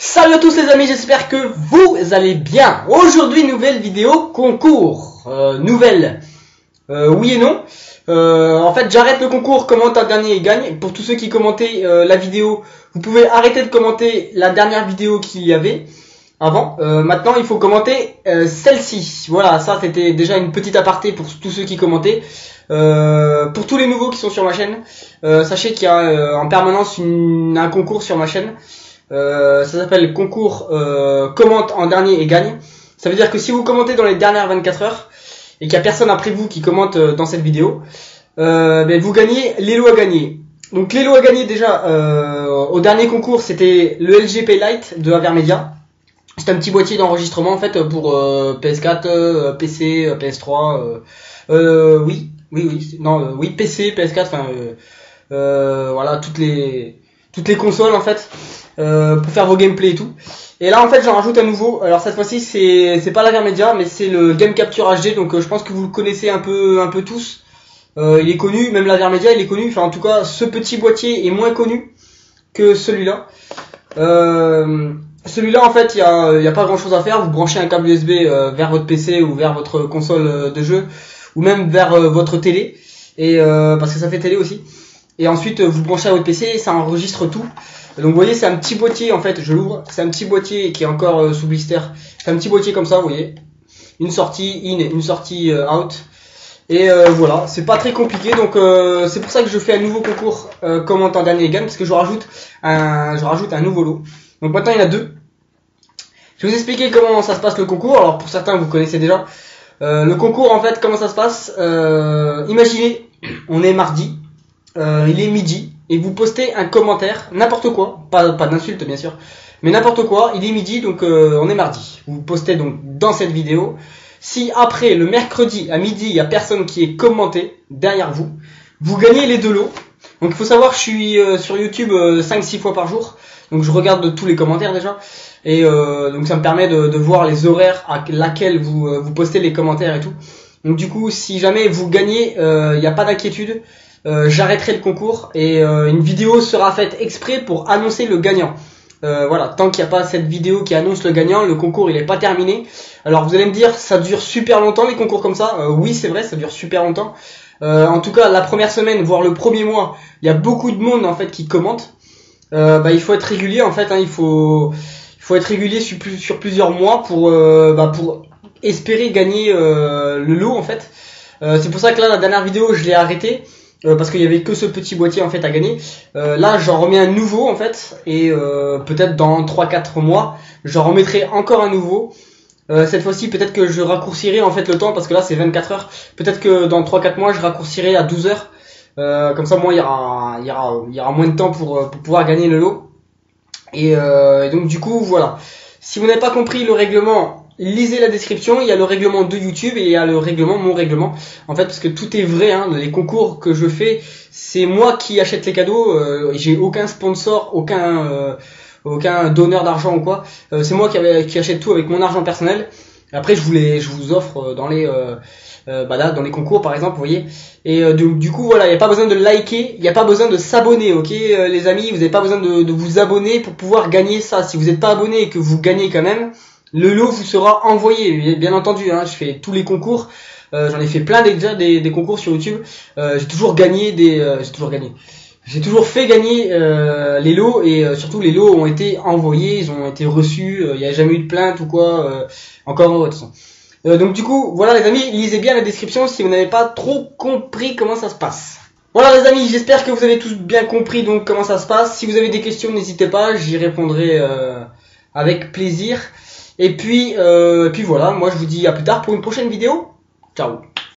Salut à tous les amis, j'espère que vous allez bien. Aujourd'hui, nouvelle vidéo concours. Oui et non. En fait, j'arrête le concours commente un dernier et gagne. Pour tous ceux qui commentaient la vidéo, vous pouvez arrêter de commenter la dernière vidéo qu'il y avait avant. Maintenant, il faut commenter celle-ci. Voilà, ça c'était déjà une petite aparté pour tous ceux qui commentaient. Pour tous les nouveaux qui sont sur ma chaîne, sachez qu'il y a en permanence un concours sur ma chaîne. Ça s'appelle concours commente en dernier et gagne. Ça veut dire que si vous commentez dans les dernières 24 heures et qu'il n'y a personne après vous qui commente dans cette vidéo, vous gagnez les lots à gagner. Donc les lots à gagner déjà au dernier concours, c'était le LG Paylite de Avermedia. C'est un petit boîtier d'enregistrement en fait pour PS4, PC, PS3, PC, PS4, voilà toutes les consoles en fait. Pour faire vos gameplays et tout. Et là en fait j'en rajoute un nouveau. Alors cette fois-ci c'est pas l'Avermedia mais c'est le Game Capture HD. Donc je pense que vous le connaissez un peu tous. Il est connu, même l'Avermedia il est connu. Enfin en tout cas ce petit boîtier est moins connu que celui-là. Celui-là en fait il y a pas grand chose à faire. Vous branchez un câble USB vers votre PC ou vers votre console de jeu ou même vers votre télé. Et parce que ça fait télé aussi. Et ensuite vous branchez à votre PC et ça enregistre tout. Donc vous voyez c'est un petit boîtier en fait, je l'ouvre, c'est un petit boîtier qui est encore sous blister, c'est un petit boîtier comme ça vous voyez, une sortie in, une sortie out, et voilà, c'est pas très compliqué, donc c'est pour ça que je fais un nouveau concours commente en dernier gagne, parce que je rajoute un nouveau lot. Donc maintenant il y en a deux. Je vais vous expliquer comment ça se passe le concours. Alors pour certains vous connaissez déjà, le concours en fait comment ça se passe, imaginez on est mardi, il est midi, et vous postez un commentaire, n'importe quoi, pas d'insulte bien sûr, mais n'importe quoi, il est midi donc on est mardi. Vous postez donc dans cette vidéo. Si après le mercredi à midi il y a personne qui est commenté derrière vous, vous gagnez les deux lots. Donc il faut savoir je suis sur YouTube 5-6 fois par jour, donc je regarde tous les commentaires déjà, et donc ça me permet de voir les horaires à laquelle vous postez les commentaires et tout. Donc du coup si jamais vous gagnez, il n'y a pas d'inquiétude. J'arrêterai le concours et une vidéo sera faite exprès pour annoncer le gagnant. Voilà, tant qu'il n'y a pas cette vidéo qui annonce le gagnant, le concours il est pas terminé. Alors vous allez me dire, ça dure super longtemps les concours comme ça. Oui c'est vrai, ça dure super longtemps. En tout cas la première semaine, voire le premier mois, il y a beaucoup de monde en fait qui commente. Il faut être régulier en fait, hein, il faut être régulier sur plusieurs mois pour espérer gagner le lot en fait. C'est pour ça que là la dernière vidéo je l'ai arrêtée. Parce qu'il y avait que ce petit boîtier en fait à gagner. Là j'en remets un nouveau en fait, et peut-être dans 3-4 mois j'en remettrai encore un nouveau. Cette fois-ci peut-être que je raccourcirai en fait le temps, parce que là c'est 24 heures. Peut-être que dans 3-4 mois je raccourcirai à 12 heures. Comme ça moi il y aura moins de temps pour pouvoir gagner le lot. Et donc du coup voilà. Si vous n'avez pas compris le règlement, lisez la description, il y a le règlement de YouTube et il y a le règlement, mon règlement. En fait, parce que tout est vrai, hein, les concours que je fais, c'est moi qui achète les cadeaux, j'ai aucun sponsor, aucun donneur d'argent ou quoi. C'est moi qui achète tout avec mon argent personnel. Après, je vous offre dans les dans les concours par exemple, vous voyez. Et du coup voilà, il n'y a pas besoin de liker, il n'y a pas besoin de s'abonner, ok les amis, vous n'avez pas besoin de vous abonner pour pouvoir gagner ça. Si vous n'êtes pas abonné et que vous gagnez quand même, le lot vous sera envoyé, bien entendu, hein, je fais tous les concours, j'en ai fait plein déjà des concours sur YouTube, j'ai toujours gagné j'ai toujours fait gagner les lots, et surtout les lots ont été envoyés, ils ont été reçus, il n'y a jamais eu de plainte ou quoi, encore heureux de toute façon. Donc du coup, voilà les amis, lisez bien la description si vous n'avez pas trop compris comment ça se passe. Voilà les amis, j'espère que vous avez tous bien compris donc comment ça se passe. Si vous avez des questions, n'hésitez pas, j'y répondrai avec plaisir. Et puis voilà, moi je vous dis à plus tard pour une prochaine vidéo. Ciao.